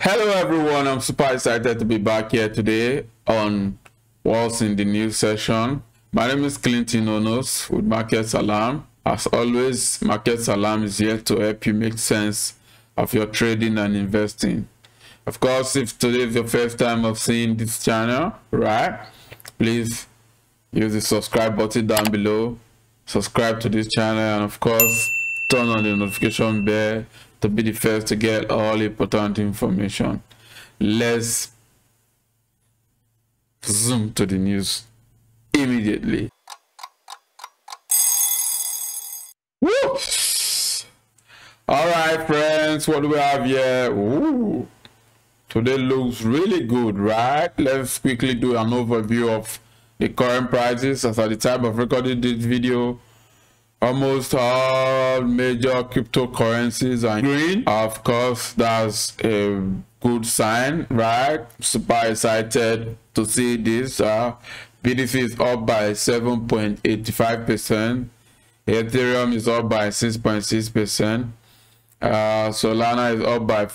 Hello everyone, I'm super excited to be back here today on What's in the News session. My name is Clinton Onos with Market Salam. As always, Market Salam is here to help you make sense of your trading and investing. Of course, if today is your first time of seeing this channel, right, please use the subscribe button down below, subscribe to this channel, and of course turn on the notification bell to be the first to get all important information. Let's zoom to the news immediately. Woo! All right, friends, what do we have here? Ooh, today looks really good, right? Let's quickly do an overview of the current prices. As at the time of recording this video, almost all major cryptocurrencies are green. Of course, that's a good sign, right? Super excited to see this. BTC is up by 7.85%. Ethereum is up by 6.6%. Solana is up by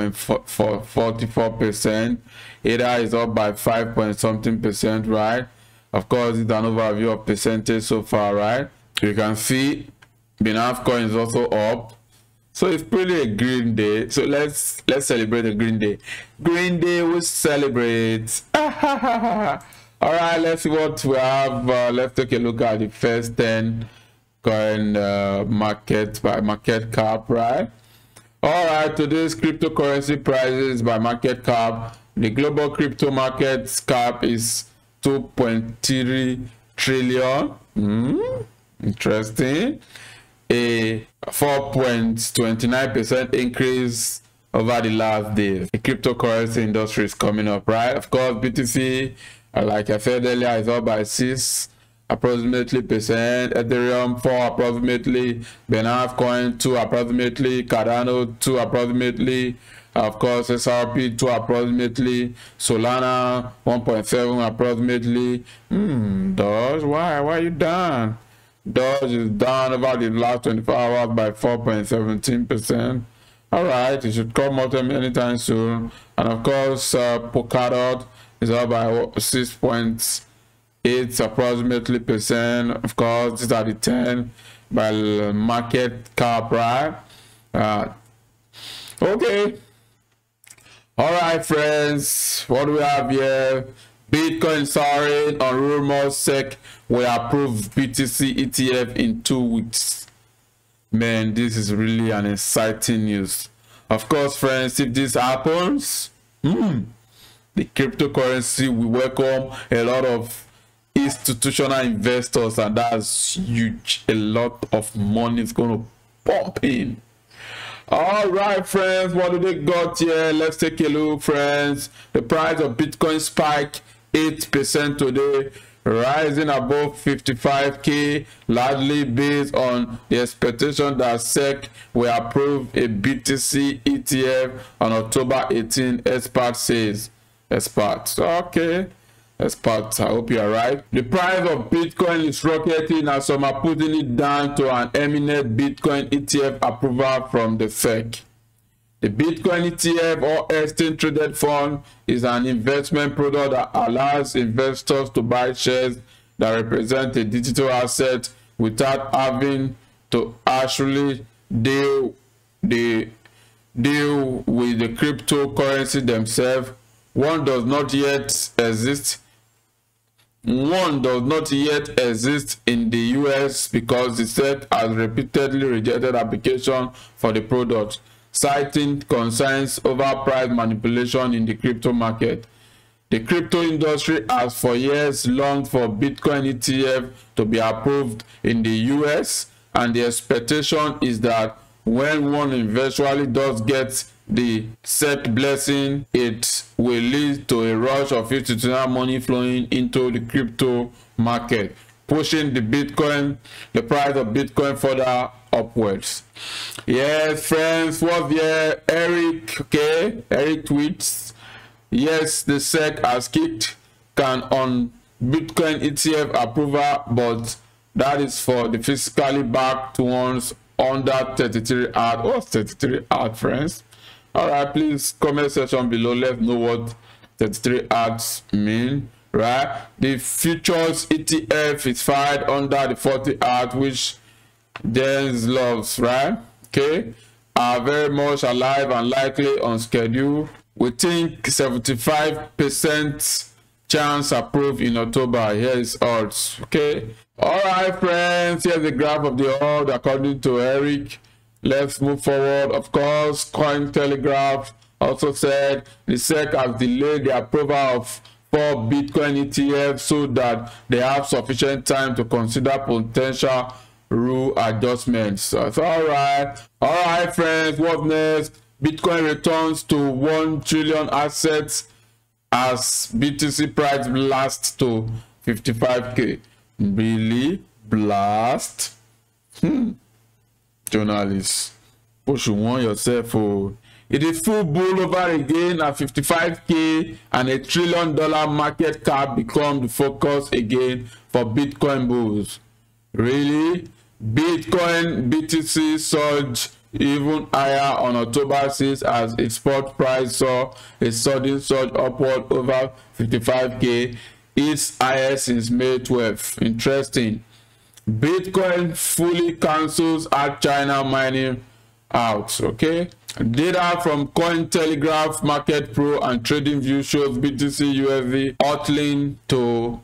4.44%. ADA is up by 5 point something percent, right? Of course, it's an overview of percentage so far, right? You can see Binance Coin is also up, so it's pretty a green day. So let's celebrate a green day. Green day, we celebrate. All right, let's see what we have. Let's take a look at the first 10 coin market by market cap, right? All right, today's cryptocurrency prices by market cap. The global crypto market cap is 2.3 trillion. Interesting. A 4.29% increase over the last days. The cryptocurrency industry is coming up, right? Of course, BTC, like I said earlier, is up by 6 approximately percent. Ethereum 4 approximately. Binance Coin 2 approximately. Cardano 2 approximately. Of course, SRP 2 approximately. Solana 1.7 approximately. Doge, why are you down? Doge is down over the last 24 hours by 4.17%. All right, it should come out anytime soon. And of course, Polkadot is up by 6.8 approximately percent. Of course, these are the 10 by market cap, right? Okay. All right, friends, what do we have here? Bitcoin soaring on rumors SEC will approve BTC ETF in 2 weeks. Man, this is really an exciting news. Of course, friends, if this happens, the cryptocurrency will welcome a lot of institutional investors, and that's huge. A lot of money is going to pump in. All right, friends, what do they got here? Let's take a look, friends. The price of Bitcoin spiked 8% today, rising above 55k, largely based on the expectation that SEC will approve a BTC ETF on October 18, expert says. Experts, okay. Experts, I hope you are right. The price of Bitcoin is rocketing as some are putting it down to an imminent Bitcoin ETF approval from the SEC. The Bitcoin ETF, or exchange traded fund, is an investment product that allows investors to buy shares that represent a digital asset without having to actually deal with the cryptocurrency themselves. One does not yet exist in the US because the SEC has repeatedly rejected application for the product, citing concerns over price manipulation in the crypto market. The crypto industry has for years longed for Bitcoin ETF to be approved in the US, and the expectation is that when one eventually does get the SEC blessing, it will lead to a rush of institutional money flowing into the crypto market, pushing the price of Bitcoin further upwards. Yes, friends, what's here? Eric tweets, yes, the SEC has kicked can on Bitcoin ETF approval, but that is for the physically backed ones under 33 Art. What's 33 Art, friends? All right, please comment section below. Let's know what 33 arts mean, right? The futures ETF is filed under the 40 art, which Jens loves, right? Okay, are very much alive and likely on schedule. We think 75% chance approved in October. Here is odds. Okay, all right, friends, here's the graph of the odd according to Eric. Let's move forward. Of course, Cointelegraph also said the SEC has delayed the approval of 4 Bitcoin ETFs so that they have sufficient time to consider potential rule adjustments. So it's all right, friends. What next? Bitcoin returns to 1 trillion assets as BTC price blasts to 55k. Really blast? Journalists, push you want yourself. Oh, it is full bull over again at 55k, and $1 trillion market cap become the focus again for Bitcoin bulls. Really? Bitcoin BTC surged even higher on October 6 as its spot price saw a sudden surge upward over 55k, its highest since May 12. Interesting. Bitcoin fully cancels at China mining out. Okay, data from Cointelegraph Market Pro and TradingView shows BTC USD hurtling to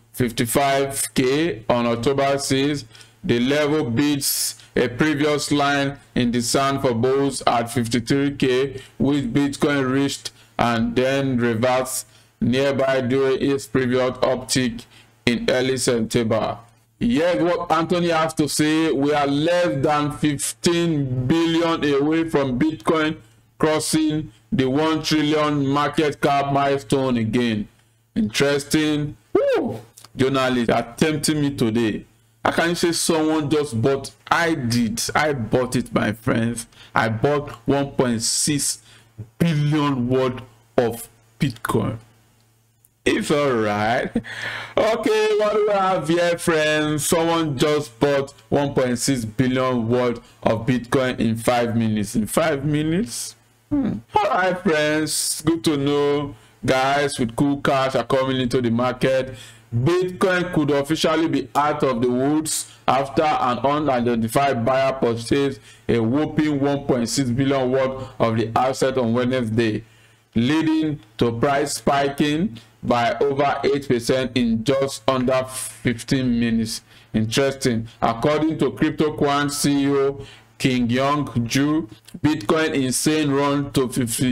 55k on October 6. The level beats a previous line in the sand for bulls at 53k, which Bitcoin reached and then reversed nearby during its previous uptick in early September. Here's what Anthony has to say. We are less than 15 billion away from Bitcoin crossing the 1 trillion market cap milestone again. Interesting. Woo! Journalists are tempting me today. I can say someone just bought. I bought it, my friends. I bought 1.6 billion worth of Bitcoin. It's all right. Okay, what do we have here, friends? Someone just bought 1.6 billion worth of Bitcoin in 5 minutes. In 5 minutes? All right, friends. Good to know. Guys with cool cash are coming into the market. Bitcoin could officially be out of the woods after an unidentified buyer purchased a whopping 1.6 billion worth of the asset on Wednesday, leading to price spiking by over 8% in just under 15 minutes. Interesting. According to CryptoQuant CEO King Young Ju, Bitcoin insane run to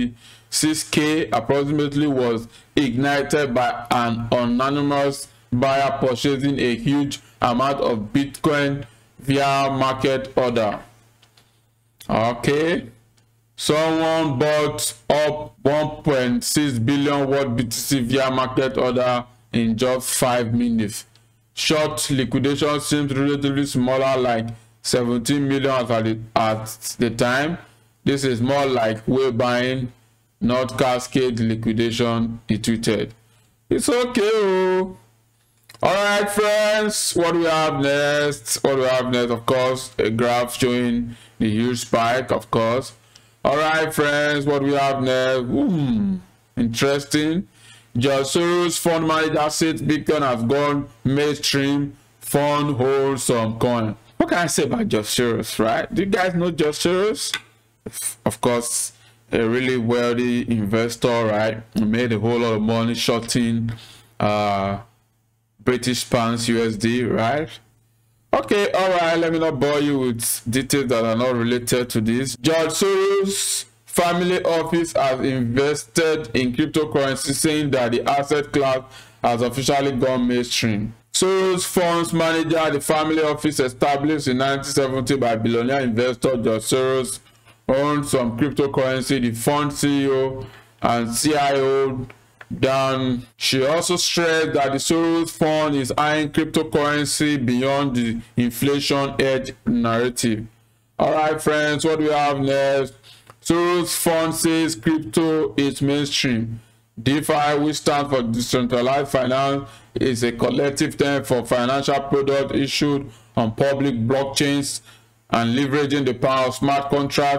56k approximately was ignited by an anonymous buyer purchasing a huge amount of Bitcoin via market order. Okay, someone bought up 1.6 billion worth BTC via market order in just 5 minutes. Short liquidation seems relatively smaller, like 17 million at the time. This is more like whale buying, not cascade liquidation, he tweeted. It's okay. All right, friends, what do we have next? Of course, a graph showing the huge spike, of course. All right, friends, what do we have next? Interesting. George Soros fund manager says Bitcoin has gone mainstream. Fund holds some coin. What can I say about George Soros, right? Do you guys know George Soros? Of course, a really wealthy investor, right? He made a whole lot of money shorting British pounds USD, right? Okay, all right, let me not bore you with details that are not related to this. George Soros family office has invested in cryptocurrency, saying that the asset class has officially gone mainstream. Soros funds manager, the family office established in 1970 by billionaire investor George Soros, owns some cryptocurrency. The fund CEO and CIO Dan, she also stressed that the Soros fund is eyeing cryptocurrency beyond the inflation edge narrative. All right, friends, what do we have next? Soros fund says crypto is mainstream. DeFi, which stands for decentralized finance, is a collective term for financial products issued on public blockchains and leveraging the power of smart contracts.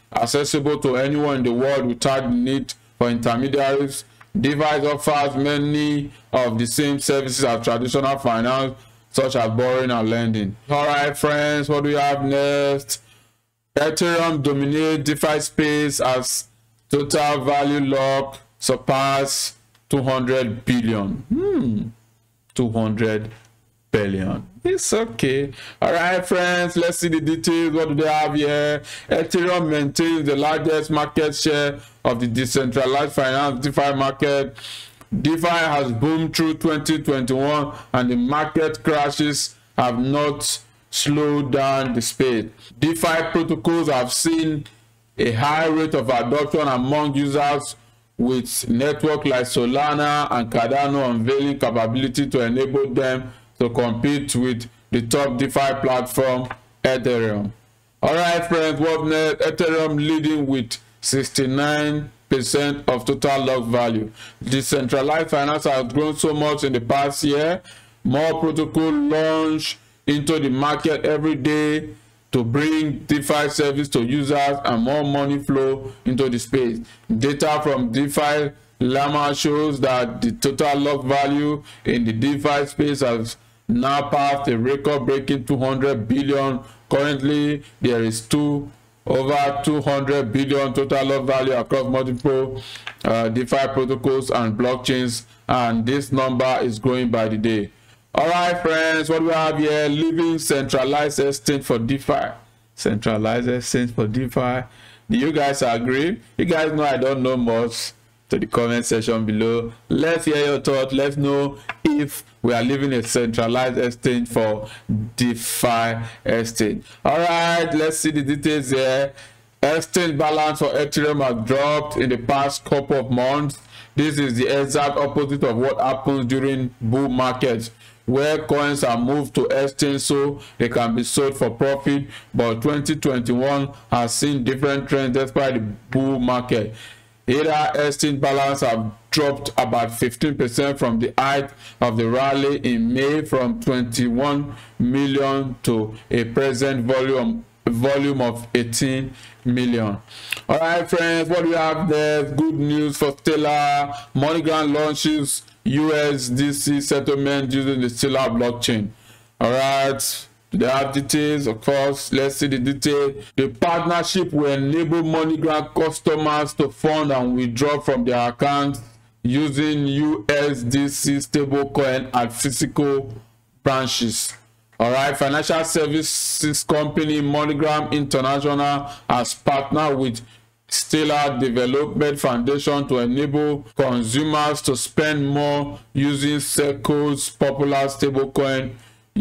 accessible to anyone in the world without the need for intermediaries. DeFi offers many of the same services as traditional finance, such as borrowing and lending. All right, friends, what do we have next? Ethereum dominates DeFi space as total value lock surpass 200 billion. 200 billion. It's okay. All right, friends, let's see the details. What do they have here? Ethereum maintains the largest market share of the decentralized finance DeFi market. DeFi has boomed through 2021 and the market crashes have not slowed down the speed. DeFi protocols have seen a high rate of adoption among users, with networks like Solana and Cardano unveiling capability to enable them to compete with the top DeFi platform, Ethereum. All right, friends, what next? Ethereum leading with 69% of total lock value. Decentralized finance has grown so much in the past year. More protocols launch into the market every day to bring DeFi service to users and more money flow into the space. Data from DeFi Llama shows that the total lock value in the DeFi space has now passed a record-breaking 200 billion. Currently, there is over 200 billion total lock value across multiple DeFi protocols and blockchains, and this number is growing by the day. All right, friends, what we have here? Leaving centralized exchange for DeFi. Centralized exchange for DeFi. Do you guys agree? You guys know I don't know much. To the comment section below, let's hear your thoughts. Let's know if we are leaving a centralized exchange for DeFi exchange. All right, let's see the details here. Exchange balance for Ethereum has dropped in the past couple of months. This is the exact opposite of what happens during bull markets, where coins are moved to exchange so they can be sold for profit. But 2021 has seen different trends despite the bull market. Either exchange balance have dropped about 15% from the height of the rally in May, from 21 million to a present volume of 18 million. All right, friends, what do we have there? Good news for Stellar. MoneyGram launches USDC settlement using the Stellar blockchain. All right, they have details, of course. Let's see the details. The partnership will enable MoneyGram customers to fund and withdraw from their accounts using USDC stablecoin at physical branches. All right, financial services company MoneyGram International has partnered with Stellar Development Foundation to enable consumers to spend more using Circle's popular stablecoin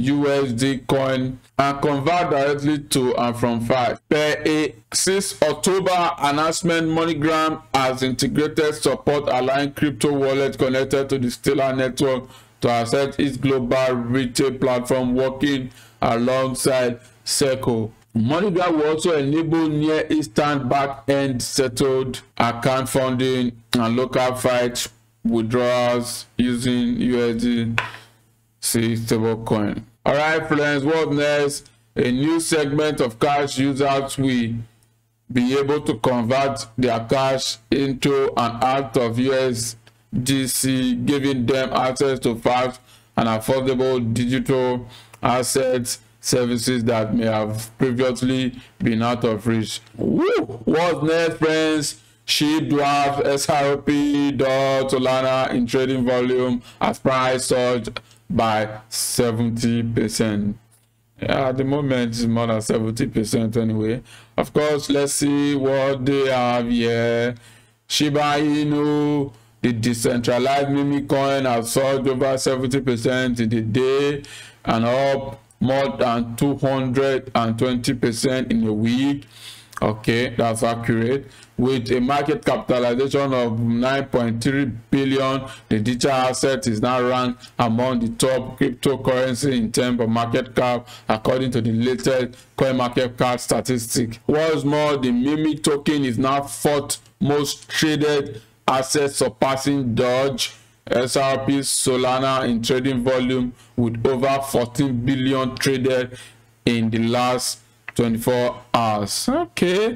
USD coin and convert directly to and from fiat. Per a 6 October announcement, MoneyGram has integrated support allowing crypto wallets connected to the Stellar network to access its global retail platform, working alongside Circle. MoneyGram will also enable near instant back-end settled account funding and local fiat withdrawals using USDC stablecoin. All right, friends, what next? A new segment of cash users will be able to convert their cash into and out of USDC, giving them access to fast and affordable digital assets services that may have previously been out of reach. Woo! What's next, friends? SHIB dwarfs SRP, Solana in trading volume as price surged by 70%. Yeah, at the moment it's more than 70% anyway. Of course, let's see what they have here. Shiba Inu, the decentralized meme coin, has surged over 70% in the day and up more than 220% in a week. Okay, that's accurate. With a market capitalization of 9.3 billion, the digital asset is now ranked among the top cryptocurrency in terms of market cap, according to the latest CoinMarketCap statistic. What's more, the meme token is now fourth most traded asset, surpassing Doge, SRP, Solana in trading volume, with over 14 billion traded in the last 24 hours. Okay,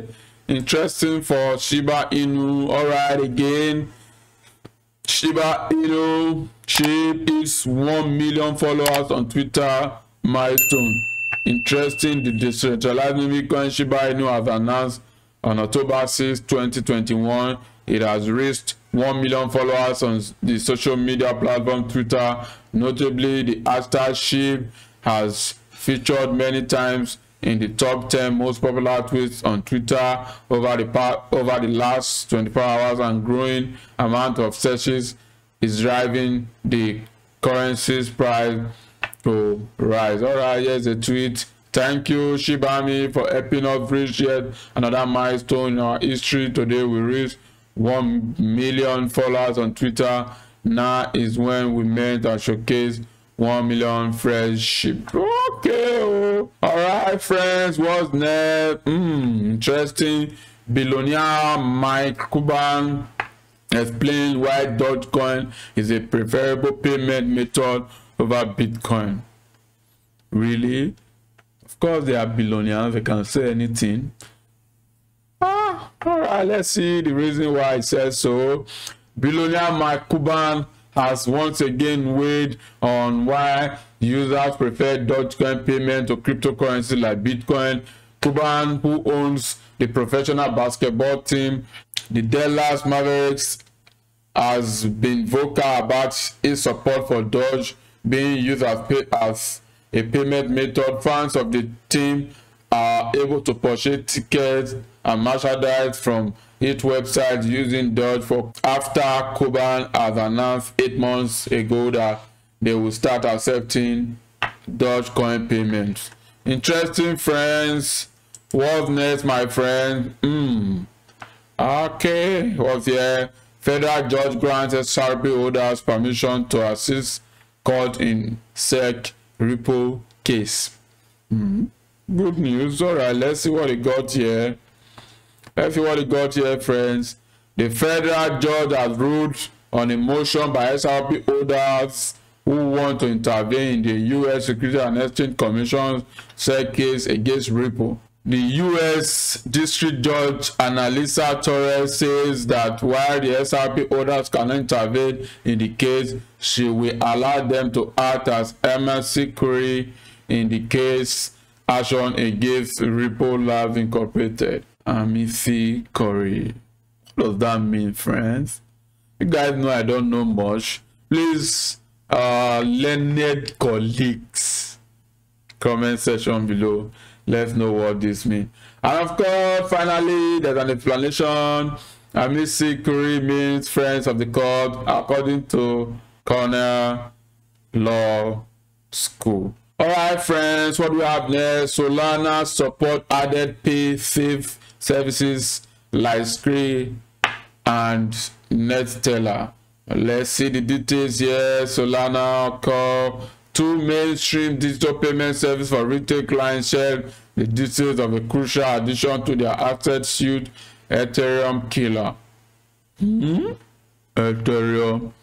interesting for Shiba Inu. All right, again, Shiba Inu chip is 1 million followers on Twitter milestone. Interesting, the decentralized meme coin Shiba Inu has announced on October 6, 2021. It has reached 1 million followers on the social media platform Twitter. Notably, the hashtag SHIB has featured many times in the top 10 most popular tweets on Twitter over the last 24 hours, and growing amount of searches is driving the currency's price to rise. All right, here's a tweet. Thank you, Shibami, for helping us reach yet another milestone in our history. Today we reached 1 million followers on Twitter. Now is when we meant and showcased 1 million fresh ship. Okay, all right, friends, what's next? Interesting. Billionaire Mike Kuban explains why Dogecoin is a preferable payment method over Bitcoin. Really? Of course, they are billionaires. They can say anything. All right, let's see the reason why it says so. Billionaire Mike Kuban has once again weighed on why users prefer Dogecoin payment to cryptocurrency like Bitcoin. Kuban, who owns the professional basketball team, the Dallas Mavericks, has been vocal about his support for Doge being used as a payment method. Fans of the team are able to purchase tickets and merchandise from its website using Doge after Kuban has announced 8 months ago that they will start accepting Dogecoin payments. Interesting, friends. What's next, my friend? Okay, what's here? Federal judge grants SRP holders permission to assist court in SEC repo case. Good news. All right, let's see what he got here. Let's see what he got here, friends. The federal judge has ruled on a motion by SRP holders who want to intervene in the U.S. Securities and Exchange Commission's SEC case against Ripple. The U.S. District Judge Analisa Torres says that while the SRP holders cannot intervene in the case, she will allow them to act as MSC query in the case action against Ripple Labs Incorporated. MSC query. What does that mean, friends? You guys know I don't know much. Please, learned colleagues, comment section below. Let's know what this means. And of course, finally, there's an explanation. MSC query means friends of the court, according to Cornell Law School. All right, friends, what do we have next? Solana support added pay safe services like Skrill and Neteller. Let's see the details here. Solana call 2 mainstream digital payment service for retail clients share the details of a crucial addition to their asset suite, Ethereum Killer. Ethereum.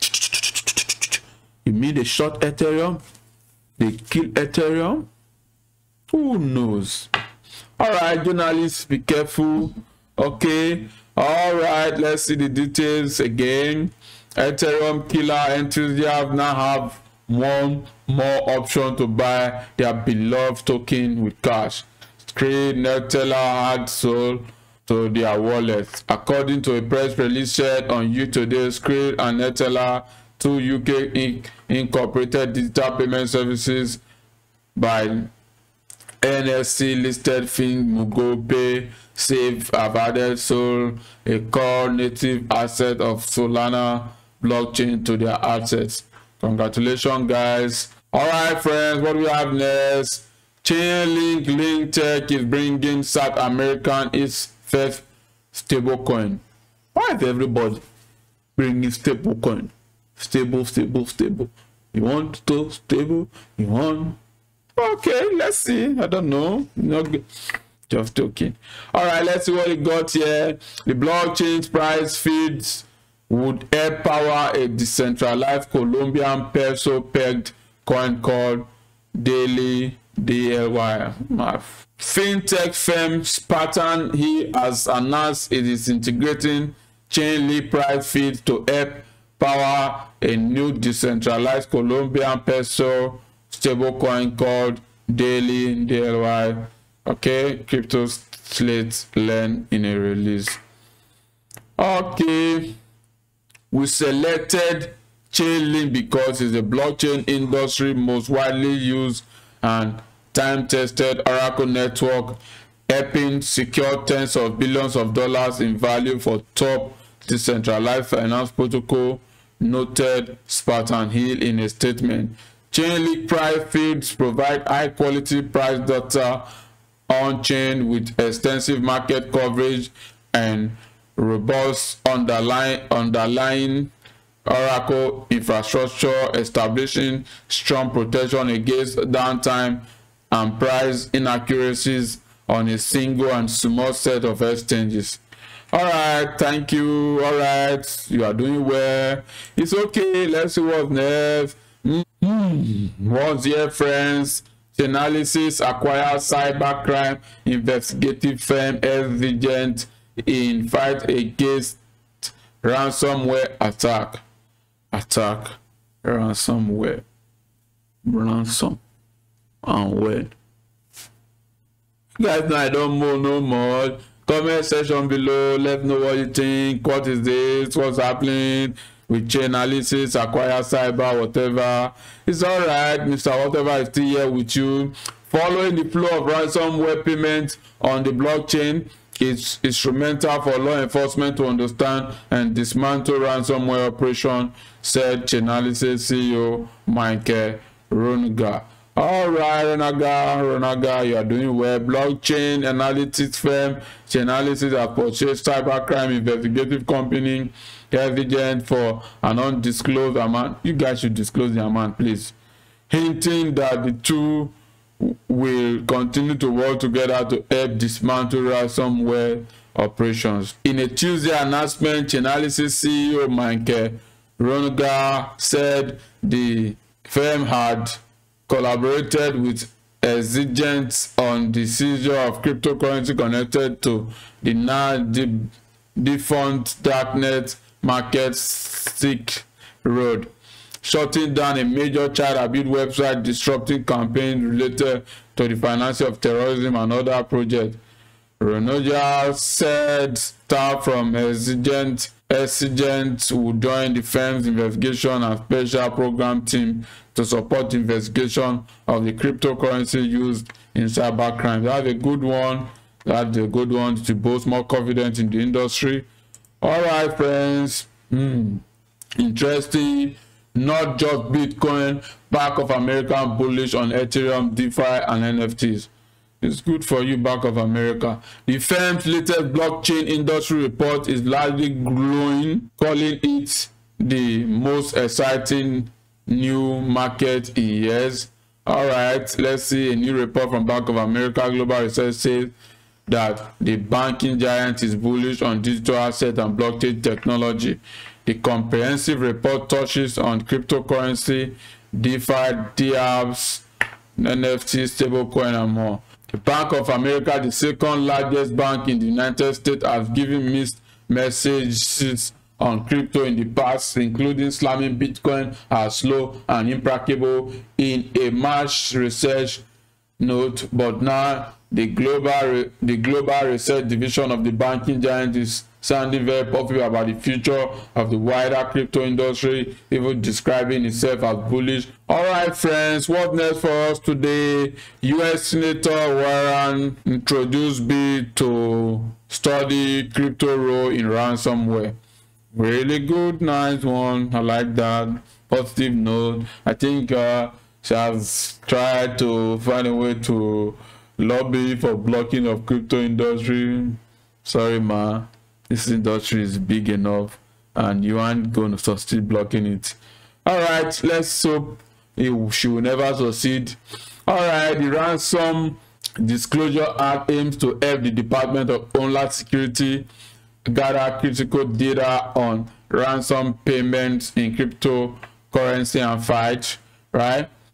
You mean they shot Ethereum? They kill Ethereum? Who knows? All right, journalists, be careful. Okay. All right, let's see the details again. Ethereum Killer enthusiasts now have one more option to buy their beloved token with cash. Skrill, Neteller had sold to their wallets. According to a press release shared on YouTube today, Skrill and Neteller, 2 UK incorporated digital payment services by NSC listed FinMugo Pay Safe, have added sold a core native asset of Solana blockchain to their assets. Congratulations, guys. All right, friends, what do we have next? Chainlink Link Tech is bringing South American its first stablecoin. Why is everybody bringing stablecoin? Stable. You want to stable? You want? Okay, let's see. I don't know. Not good. Just joking. All right, let's see what we got here. The blockchain's price feeds would help power a decentralized Colombian peso-pegged coin called Daily DLY. Fintech firm Spartan Hill has announced it is integrating Chainlink price feed to help power a new decentralized Colombian peso stablecoin called Daily DLY. Okay, Crypto Slate learn in a release. Okay, we selected Chainlink because it's the blockchain industry most widely used and time-tested Oracle network, helping secure tens of billions of dollars in value for top decentralized finance protocol, noted Spartan Hill in a statement. Chainlink price feeds provide high-quality price data on-chain with extensive market coverage and robust underlying Oracle infrastructure, establishing strong protection against downtime and price inaccuracies on a single and small set of exchanges. All right, thank you. All right, you are doing well. It's okay. Let's see what's next. What's here, friends? Chainalysis acquires cybercrime investigative firm Exigent in fight against ransomware attack. Ransomware. Ransom and where. Guys, now I don't know no more. Comment section below. Let me know what you think. What is this? What's happening with Chainalysis, acquire cyber, whatever? It's all right. Mr. Whatever is still here with you. Following the flow of ransomware payments on the blockchain, it's instrumental for law enforcement to understand and dismantle ransomware operation, said Chainalysis CEO Michael Ronaga. All right, Ronaga, you are doing well. Blockchain analytics firm Chainalysis has purchased cybercrime investigative company Exigent for an undisclosed amount. You guys should disclose the amount, please. Hinting that the two will continue to work together to help dismantle ransomware operations. In a Tuesday announcement, Chainalysis CEO Michael Ronaga said the firm had collaborated with Exigent on the seizure of cryptocurrency connected to the now defunct darknet market Silk Road, shutting down a major child abuse website, disrupting campaigns related to the financing of terrorism and other projects. Ronaga said staff from Exigent will join the firm's investigation and special program team to support the investigation of the cryptocurrency used in cybercrime. That's a good one. That's a good one to boast more confidence in the industry. All right, friends. Interesting. Not just Bitcoin, Bank of America bullish on Ethereum, DeFi, and NFTs. It's good for you, Bank of America. The firm's latest blockchain industry report is largely glowing, calling it the most exciting new market in years. All right, let's see a new report from Bank of America. Global Research says that the banking giant is bullish on digital asset and blockchain technology. The comprehensive report touches on cryptocurrency, DeFi, DApps, NFT, stablecoin, and more. The Bank of America, the second largest bank in the United States, has given mixed messages on crypto in the past, including slamming Bitcoin as slow and impracticable in a March research note. But now the global research division of the banking giant is sounding very popular about the future of the wider crypto industry, even describing itself as bullish. All right, friends, what's next for us today? U.S. Senator Warren introduced bill to study crypto role in ransomware. Really good, nice one. I like that. Positive note. I think she has tried to find a way to lobby for blocking of crypto industry. Sorry, ma. This industry is big enough and you aren't going to succeed blocking it. All right, let's hope she will never succeed. All right, the Ransom Disclosure Act aims to help the Department of Homeland Security gather critical data on ransom payments in cryptocurrency and fight, right?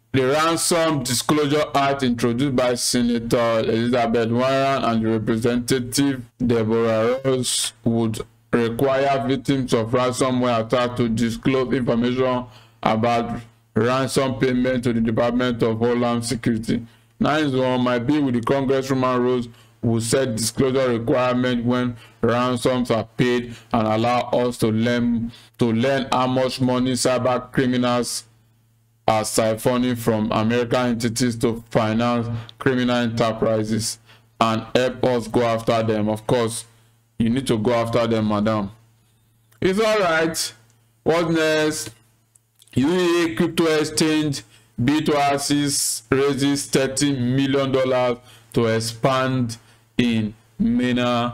The Ransom Disclosure Act, introduced by Senator Elizabeth Warren and Representative Deborah Ross, would require victims of ransomware attacks to disclose information about ransom payment to the Department of Homeland Security. Nice one. My bill with the Congresswoman Rose will set disclosure requirement when ransoms are paid and allow us to learn how much money cyber criminals are siphoning from American entities to finance criminal enterprises and help us go after them. Of course, you need to go after them, madam. It's all right. What's next? UAE crypto exchange B2Assis raises $30 million to expand in MENA.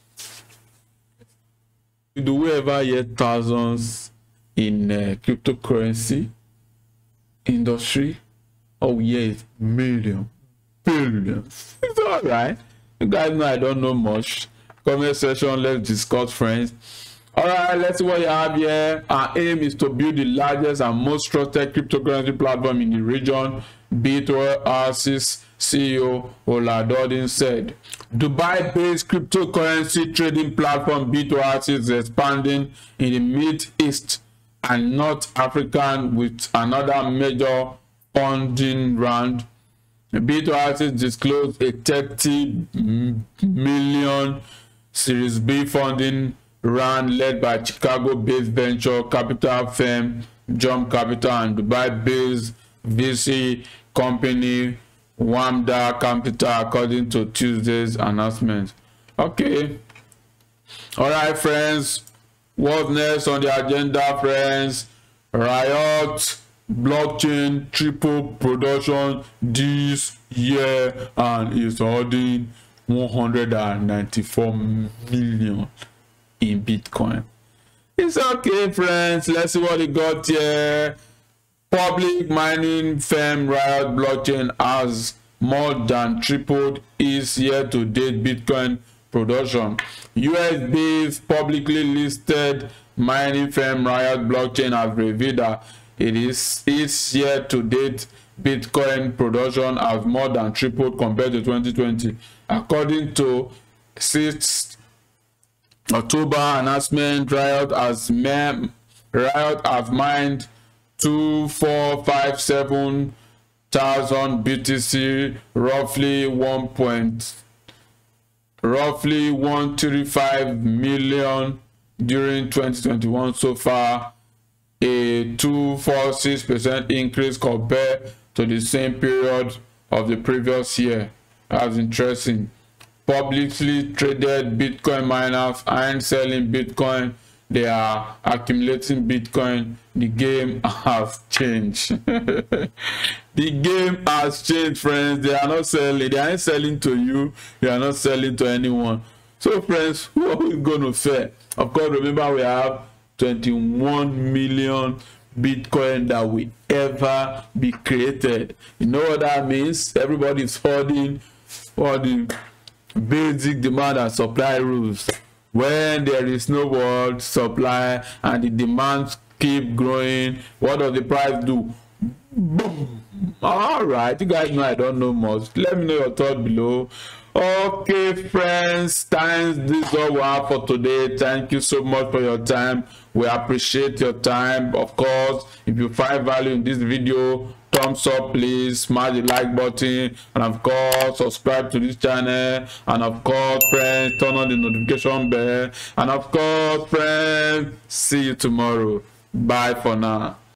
Do we ever hear thousands in cryptocurrency industry? Oh yes, millions, billions. It's all right. You guys know I don't know much. Comment section, let's discuss, friends. All right, let's see what you have here. Our aim is to build the largest and most trusted cryptocurrency platform in the region, B2Assis CEO Oladodin said. Dubai-based cryptocurrency trading platform B2Assis is expanding in the Middle East and North Africa with another major funding round. B2Assis disclosed a $30 million Series B funding round led by Chicago-based venture capital firm Jump Capital and Dubai-based VC company Wamda Capital, according to Tuesday's announcement. Okay. All right, friends. What's next on the agenda, friends? Riot blockchain triple production this year and is holding 194 million in Bitcoin. It's okay, friends. Let's see what we got here. Public mining firm Riot Blockchain has more than tripled its year-to-date Bitcoin production. US-based publicly listed mining firm Riot Blockchain has revealed that its year-to-date Bitcoin production has more than tripled compared to 2020. According to 6th October announcement, Riot has mined 2457,000 BTC, roughly 135 million during 2021 so far, a 246% increase compared to the same period of the previous year. That's interesting. Publicly traded Bitcoin miners aren't selling Bitcoin, they are accumulating Bitcoin. The game has changed. The game has changed, friends. They are not selling. They aren't selling to you. They are not selling to anyone. So, friends, who are we going to fail? Of course, remember we have 21 million Bitcoin that will ever be created. You know what that means? Everybody is holding all the basic demand and supply rules. When there is no world supply and the demands keep growing, what does the price do? Boom. All right, you guys know I don't know much. Let me know your thought below. Okay, friends, thanks. This is all we have for today. Thank you so much for your time. We appreciate your time. Of course, if you find value in this video, thumbs up, please smash the like button, and of course subscribe to this channel, and of course, friends, turn on the notification bell, and of course, friends, see you tomorrow. Bye for now.